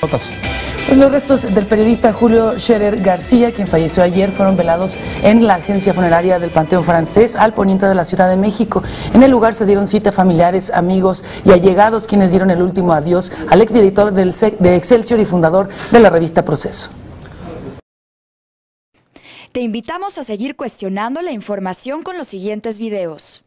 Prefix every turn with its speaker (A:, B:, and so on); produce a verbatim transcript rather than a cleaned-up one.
A: Pues los restos del periodista Julio Scherer García, quien falleció ayer, fueron velados en la agencia funeraria del Panteón Francés, al poniente de la Ciudad de México. En el lugar se dieron cita familiares, amigos y allegados, quienes dieron el último adiós al exdirector del de Excelsior y fundador de la revista Proceso.
B: Te invitamos a seguir cuestionando la información con los siguientes videos.